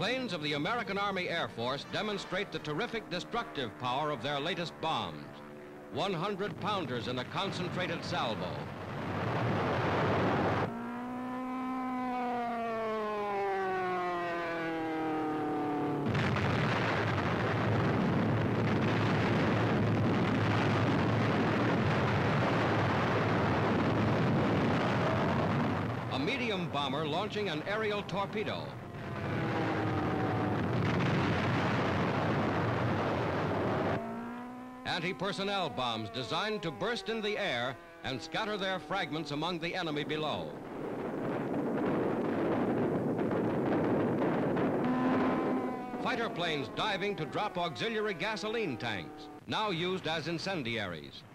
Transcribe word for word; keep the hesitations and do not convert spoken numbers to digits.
Planes of the American Army Air Force demonstrate the terrific destructive power of their latest bombs. one hundred pounders in a concentrated salvo. A medium bomber launching an aerial torpedo. Anti-personnel bombs designed to burst in the air and scatter their fragments among the enemy below. Fighter planes diving to drop auxiliary gasoline tanks, now used as incendiaries.